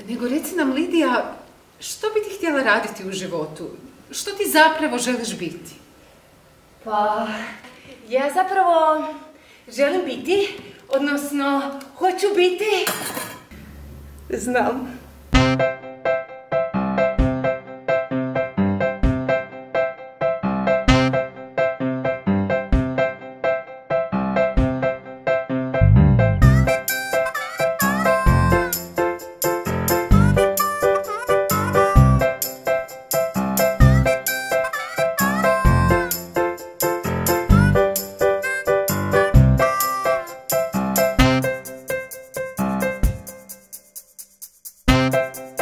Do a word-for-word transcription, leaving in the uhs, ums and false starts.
Nego reci nam, Lidija, što bi ti htjela raditi u životu? Što ti zapravo želiš biti? Pa, ja zapravo želim biti, odnosno hoću biti. Znam. Thank you.